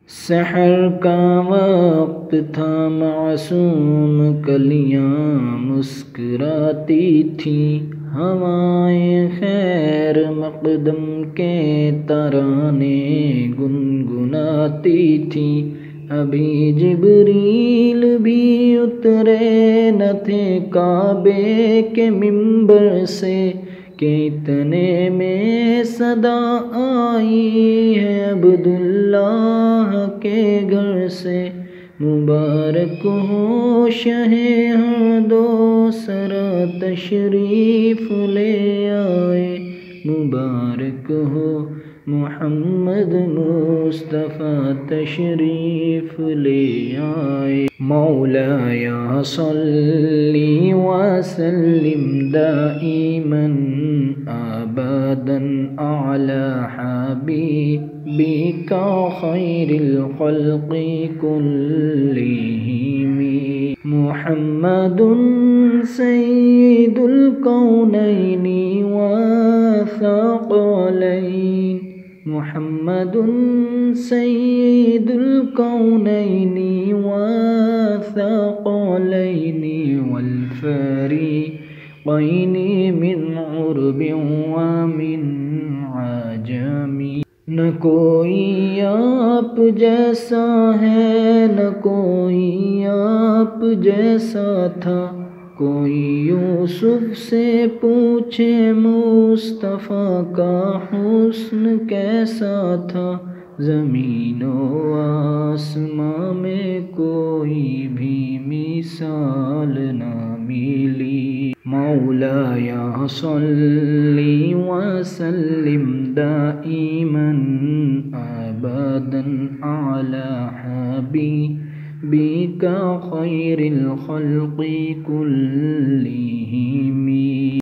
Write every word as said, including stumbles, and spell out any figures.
सहर का वक्त था, मासूम कलियां मुस्कुराती थी, हवाएं खैर मक़दम के तराने गुनगुनाती थी। अभी जिब्रील भी उतरे न थे काबे के मिंबर से, कि इतने में सदा आई है अब्दुल्लाह के घर से। मुबारक हो शहे हर दो सरा तशरीफ़ ले आए, मुबारक हो मुहम्मद मुस्तफ़ा तशरीफ़ ले आए। मौलाया सल्ली व सल्लिम दाइमन अबदन अला हबीबिका खैरिल खल्क़ि कुल्लिहिम। मुहम्मदुन सय्यिदुल कौनैनि व थक़लैन, मुहम्मदुन सय्यिदुल कौनैनि व थक़लैनि वल फ़रीक़ैनि मिन उर्बिन व मिन अजमी। न कोई आप जैसा है, न कोई आप जैसा था, कोई यूसुफ से पूछे मुस्तफ़ा का हुस्न कैसा था। ज़मीनो आसमां में कोई भी मिसाल न मिली। मौलाया सल्ली व सल्लिम दाइमन अबदन अला हबीबिका खैरिल खल्क़ि कुल्लिहिम।